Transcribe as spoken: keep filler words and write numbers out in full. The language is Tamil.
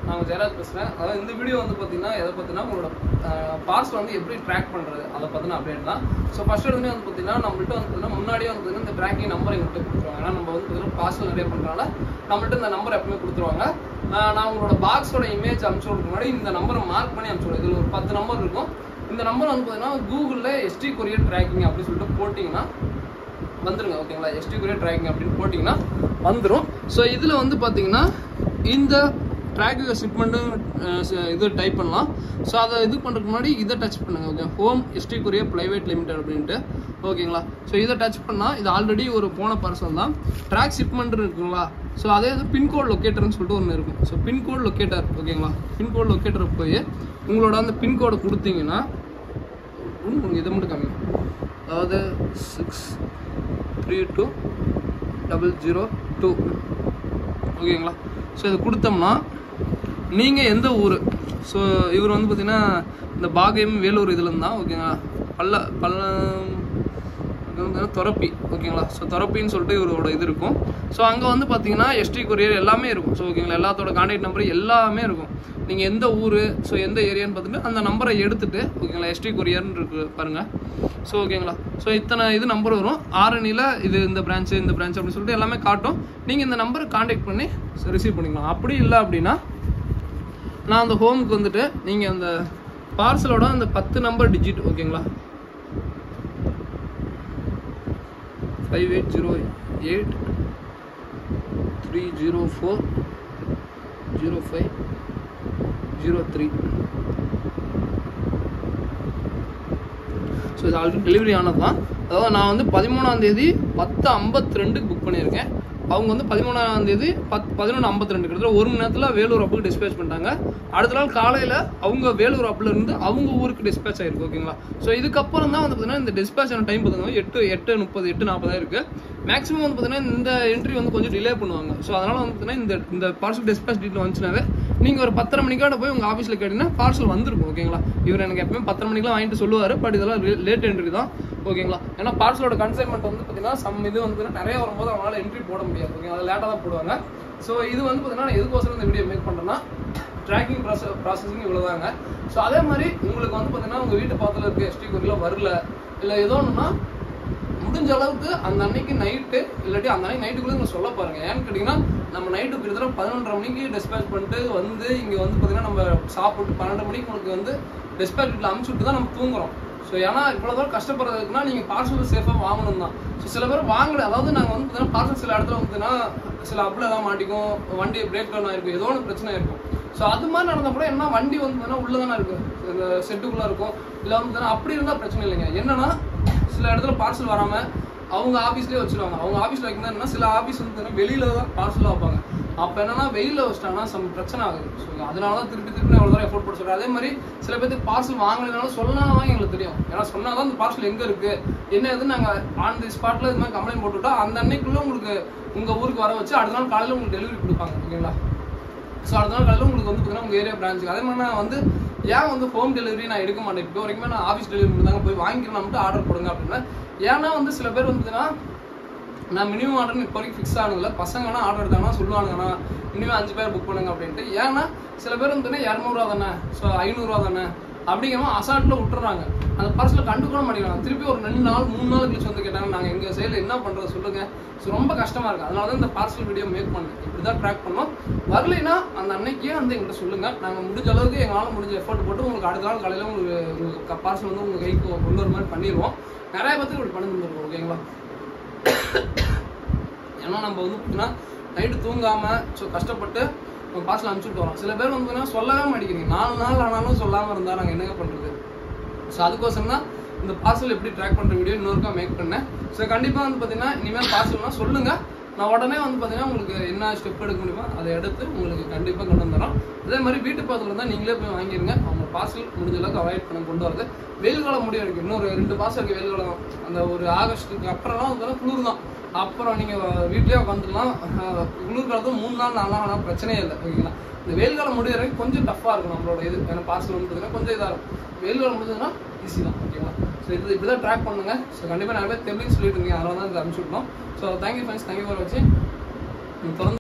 நான் ஜெயராஜ் பேசுகிறேன். அதாவது இந்த வீடியோ வந்து பார்த்தீங்கன்னா எதை பார்த்தீங்கன்னா உங்களோட பார்சல் வந்து எப்படி ட்ராக் பண்ணுறது அதை பற்றின அப்டேட் தான். ஸோ ஃபஸ்ட் எடுத்துனே வந்து பார்த்தீங்கன்னா நம்மள்ட்ட வந்து பார்த்தீங்கன்னா முன்னாடியே வந்து பார்த்தீங்கன்னா இந்த ட்ராக்கிங் நம்பர் எங்கள்கிட்ட கொடுத்துருவாங்க. ஏன்னா நம்ம வந்து பார்த்தீங்கன்னா பார்சல் நிறைய பண்ணுறதுனால நம்மள்ட்ட இந்த நம்பர் எப்பவுமே கொடுத்துருவாங்க. நான் உங்களோட பாக்ஸோட இமேஜ் அனுப்பிச்சு விடுறதுக்கு முன்னாடி இந்த நம்பரை மார்க் பண்ணி அனுப்பிச்சு விடுவோம். இதில் ஒரு பத்து நம்பர் இருக்கும். இந்த நம்பர் வந்து பார்த்தீங்கன்னா கூகுளில் எஸ்டி கொரியர் ட்ராக்கிங் அப்படின்னு சொல்லிட்டு போட்டிங்கன்னா வந்துருங்க. ஓகேங்களா, எஸ்டி கொரியர் ட்ராக்கிங் அப்படின்னு போட்டிங்கன்னா வந்துடும். ஸோ இதில் வந்து பார்த்தீங்கன்னா இந்த ட்ராக் ஷிப்மெண்ட்டு இது டைப் பண்ணலாம். ஸோ அதை இது பண்ணுறதுக்கு முன்னாடி இதை டச் பண்ணுங்கள். Okay, home ST courier private limited அப்படின்ட்டு. ஓகேங்களா, ஸோ இதை டச் பண்ணால் இது ஆல்ரெடி ஒரு போன பார்சல் தான். ட்ராக் ஷிப்மெண்ட் இருக்குங்களா, ஸோ அதே இது பின்கோட் லொக்கேட்டர்னு சொல்லிட்டு ஒன்று இருக்கும். ஸோ பின்கோட் லொக்கேட்டர் ஓகேங்களா, பின்கோட் லொக்கேட்டர் போய் உங்களோட அந்த பின்கோடை கொடுத்தீங்கன்னா உங்களுக்கு இதை மட்டும் கம்மி, அதாவது six three two double zero two ஓகேங்களா. ஸோ இது கொடுத்தோம்னா நீங்கள் எந்த ஊர், ஸோ இவர் வந்து பார்த்தீங்கன்னா இந்த பாகியம் வேலூர் இதுலேருந்து தான். ஓகேங்களா, பல்ல பல்ல தொரப்பி ஓகேங்களா. ஸோ தொரப்பின்னு சொல்லிட்டு இவரோட இது இருக்கும். ஸோ அங்கே வந்து பார்த்தீங்கன்னா எஸ்டி கொரியர் எல்லாமே இருக்கும். ஸோ ஓகேங்களா, எல்லாத்தோட கான்டாக்ட் நம்பர் எல்லாமே இருக்கும். நீங்கள் எந்த ஊர், ஸோ எந்த ஏரியான்னு பார்த்துட்டு அந்த நம்பரை எடுத்துகிட்டு ஓகேங்களா எஸ்டி கொரியர்னு இருக்கு பாருங்கள். ஸோ ஓகேங்களா, ஸோ இத்தனை இது நம்பர் வரும். ஆரணியில் இது இந்த பிரான்ச்சு இந்த பிரான்ச் அப்படின்னு சொல்லிட்டு எல்லாமே காட்டும். நீங்கள் இந்த நம்பரை கான்டாக்ட் பண்ணி ரிசீவ் பண்ணிக்கலாம். அப்படி இல்லை அப்படின்னா நான் அந்த ஹோமுக்கு வந்துட்டு நீங்கள் அந்த பார்சலோட அந்த பத்து நம்பர் டிஜிட் ஓகேங்களா, five eight zero eight three zero four zero five zero three. So இது ஆல்ரெடி டெலிவரி ஆனது தான். அதாவது நான் வந்து பதிமூணாம் தேதி பத்து ஐம்பத்தி ரெண்டுக்கு புக் பண்ணியிருக்கேன். அவங்க வந்து பதிமூணாம் தேதி பத் பதினொன்று ஐம்பத்தி ரெண்டு கிட்டத்தட்ட ஒரு மணி நேரத்தில் வேலூர் அப்புக்கு டிஸ்பேச் பண்ணிட்டாங்க. அடுத்த நாள் காலையில் அவங்க வேலூர் அப்பில் இருந்து அவங்க ஊருக்கு டிஸ்பேச் ஆயிருக்கு. ஓகேங்களா, ஸோ இதுக்கப்புறம் தான் வந்து பார்த்தீங்கன்னா இந்த டிஸ்பேச் ஆன டைம் பார்த்தீங்கன்னா எட்டு எட்டு முப்பது எட்டு நாற்பதாக இருக்குது. மேக்ஸிமம் வந்து பார்த்தீங்கன்னா இந்த என்ட்ரி வந்து கொஞ்சம் டிலே பண்ணுவாங்க. ஸோ அதனால் வந்து பார்த்தீங்கன்னா இந்த இந்த பார்சல் டிஸ்பேச் டீட்டில் வந்துச்சுனாவே நீங்கள் ஒரு பத்தரை மணிக்கான போய் உங்கள் ஆஃபீஸில் கேட்டிங்கன்னா பார்சல் வந்துருக்கும். ஓகேங்களா, இவர் எனக்கு எப்பவுமே பத்தரை மணிக்கெலாம் வாங்கிட்டு சொல்லுவார். பட் இதெல்லாம் லேட் என்ட்ரி தான். ஓகேங்களா, ஏன்னா பார்சலோட கன்சைன்மெண்ட் வந்து பார்த்தீங்கன்னா சம் இது வந்து நிறைய வரும்போது அவங்களால என்ட்ரி போட முடியாது. ஓகேங்களா, அதை லேட்டாக தான் போடுவாங்க. ஸோ இது வந்து பார்த்தீங்கன்னா நான் எதுக்கோசரம் இந்த வீடியோ மேக் பண்ணுறேன்னா ட்ராக்கிங் ப்ராசஸ் ப்ராசஸிங் இவ்வளோதாங்க. ஸோ அதே மாதிரி உங்களுக்கு வந்து பார்த்தீங்கன்னா உங்கள் வீட்டு பக்கத்தில் இருக்க எஸ்டி கொரியரில் வரல இல்லை ஏதோ ஒன்றுனா முடிஞ்ச அளவுக்கு அந்த அன்னைக்கு நைட்டு இல்லாட்டி அந்த அன்னைக்கு நைட்டுக்குள்ளே நீங்கள் சொல்ல பாருங்க. ஏன்னு கேட்டிங்கன்னா நம்ம நைட்டு கிட்டத்தட்ட பதினொன்றரை மணிக்கு டிஸ்பேச் பண்ணிட்டு வந்து இங்கே வந்து பார்த்தீங்கன்னா நம்ம சாப்பிட்டு பன்னெண்டு மணிக்கு உங்களுக்கு வந்து டிஸ்பேச் வீட்டில் அனுப்பிச்சு விட்டு தான் நம்ம தூங்குறோம். ஸோ ஏன்னா இவ்வளோ தூரம் கஷ்டப்படுறதுக்குன்னா நீங்கள் பார்சல் சேஃபாக வாங்கணும் தான். ஸோ சில பேர் வாங்கல, அதாவது நாங்கள் வந்து பார்த்தீங்கன்னா பார்சல் சில இடத்துல வந்துன்னா சில அப்பில் எல்லாம் மாட்டிக்கும், வண்டி பிரேக் டவுன் ஆயிருக்கும், ஏதோ ஒன்று பிரச்சனை இருக்கும். ஸோ அது மாதிரி நடந்தால் கூட என்ன வண்டி வந்து பார்த்தீங்கன்னா உள்ளே தானே இருக்கும், இந்த செட்டுக்குள்ளே இருக்கும். இல்லை வந்து பார்த்தீங்கன்னா அப்படி இருந்தால் பிரச்சனை இல்லைங்க. என்னன்னா சில இடத்துல பார்சல் வராமல் அவங்க ஆஃபீஸ்லேயே வச்சுருவாங்க. அவங்க ஆஃபீஸில் வைக்கிறதுனா சில ஆஃபீஸ் வந்து பார்த்தீங்கன்னா வெளியில தான் பார்சலாக வைப்பாங்க. அப்போ என்னன்னா வெயிலில் வச்சிட்டாங்கன்னா சம் பிரச்சனை ஆகுது. ஸோ அதனால தான் திருப்பி திருப்பி அவ்வளோ தூரம் எஃபோர்ட் போட சொல்கிறேன். அதே மாதிரி சில பேருக்கு பார்சல் வாங்கினாலும் சொல்லலாம் தான் எங்களுக்கு தெரியும். ஏன்னா சொன்னால் தான் இந்த பார்சல் எங்கே இருக்குது என்ன எதுன்னு நாங்கள் ஆன் தி ஸ்பாட்டில் இது மாதிரி கம்ப்ளைண்ட் போட்டுவிட்டா அந்த அன்னைக்குள்ளே உங்களுக்கு உங்கள் ஊருக்கு வர வச்சு அடுத்த நாள் காலையில் உங்களுக்கு டெலிவரி கொடுப்பாங்க. ஓகேங்களா, ஸோ அடுத்த நாள் காலையில் உங்களுக்கு வந்து பார்த்தீங்கன்னா உங்கள் ஏரியா பிரான்ச்சுக்கு. அதே மாதிரி நான் வந்து ஏன் வந்து ஹோம் டெலிவரி நான் எடுக்க மாட்டேன். இப்போ வரைக்குமே நான் ஆஃபீஸ் டெலிவரி மட்டும் தாங்க போய் வாங்கிக்கிறேன் மட்டும் ஆர்டர் போடுங்க அப்படின்னா. ஏன்னா வந்து சில பேர் வந்துன்னா நான் மினிமம் ஆர்டர் இப்போ வரைக்கும் ஃபிக்ஸ் ஆனதில்ல. பசங்கன்னா ஆர்டர் எடுத்தாங்கன்னா சொல்லுவானுங்கண்ணா இனிமேல் அஞ்சு பேர் புக் பண்ணுங்க அப்படின்ட்டு. ஏன்னா சில பேர் வந்துன்னா இரநூறுவா தானே, ஸோ ஐநூறுரூவா தானே அப்படிங்கிற அசால்ட்டில் விட்டுறாங்க. அந்த பார்சலில் கண்டுக்கூட மாட்டேங்கிறாங்க. திருப்பி ஒரு ரெண்டு நாள் மூணு நாள் கழிச்சு வந்து கேட்டாங்க நாங்கள் எங்கள் சைடில் என்ன பண்ணுறது சொல்லுங்கள். ஸோ ரொம்ப கஷ்டமாக இருக்குது. அதனால தான் இந்த பார்சல் வீடியோ மேக் பண்ணேன். இப்படி தான் ட்ராக் பண்ணோம். வரலைன்னா அந்த அன்னைக்கே வந்து எங்கள்கிட்ட சொல்லுங்கள். நாங்கள் முடிஞ்ச அளவுக்கு எங்களால் முடிஞ்ச எஃபோர்ட் போட்டு உங்களுக்கு அடுத்த நாள் காலையில் உங்களுக்கு உங்களுக்கு பார்சல் வந்து உங்கள் கைக்கு கொண்டு வர மாதிரி பண்ணிடுவோம். நிறைய பேருக்கு இப்படி பண்ணி தந்துருக்கோம். ஓகேங்களா, ஏன்னா நம்ம வந்து பார்த்தீங்கன்னா நைட்டு தூங்காமல் ஸோ கஷ்டப்பட்டு உங்கள் பார்சல் அனுப்பிச்சுட்டு வரோம். சில பேர் வந்து பார்த்தீங்கன்னா சொல்லவே மாட்டேங்கிறீங்க. நாலு நாள் ஆனாலும் சொல்லாமல் இருந்தால் நாங்கள் என்னங்க பண்ணுறது. ஸோ அதுக்கோசரம் தான் இந்த பார்சல் எப்படி ட்ராக் பண்ணுற வீடியோ இன்னொருக்கா மேக் பண்ணேன். ஸோ கண்டிப்பாக வந்து பார்த்தீங்கன்னா இனிமேல் பார்சல்னால் சொல்லுங்கள். நான் உடனே வந்து பார்த்தீங்கன்னா உங்களுக்கு என்ன ஸ்டெப் எடுக்க முடியுமோ அதை எடுத்து உங்களுக்கு கண்டிப்பாக கொண்டு வந்துடுறோம். அதே மாதிரி வீட்டு பக்கத்தில் இருந்தால் நீங்களே போய் வாங்கிடுங்க. அவங்க பார்சல் முடிஞ்ச அளவுக்கு அவாய்ட் பண்ண கொண்டு வரது. வெயில் காலம் முடிய வரைக்கும் இன்னொரு ரெண்டு மாதம் இருக்குது. வெயில் காலம் அந்த ஒரு ஆகஸ்ட்டுக்கு அப்புறம்லாம் வந்து குளிர் தான். அப்புறம் நீங்கள் வீட்லேயே உட்காந்துக்கலாம். குளிர் காலத்தில் மூணு நாள் நாலு நாள் ஆனால் பிரச்சனையே இல்லை. ஓகேங்களா, இந்த வெயில் காலம் முடிய வரைக்கும் கொஞ்சம் டஃப்பாக இருக்கும் நம்மளோட இது. ஏன்னா பார்சல் வந்து பார்த்தீங்கன்னா கொஞ்சம் இதாக இருக்கும். வெயில் காலம் முடிஞ்சதுன்னா ஈஸி தான். ஓகேங்களா, ஸோ இது இப்படி தான் ட்ராக் பண்ணுங்கள். ஸோ கண்டிப்பாக நிறைய பேர் தெளிவு சொல்லிட்டு இருக்கீங்க. அதனால தான் இதை அனுப்பிச்சு விட்டோம். So thank you friends, thank you for வாட்சிங். தொடர்ந்து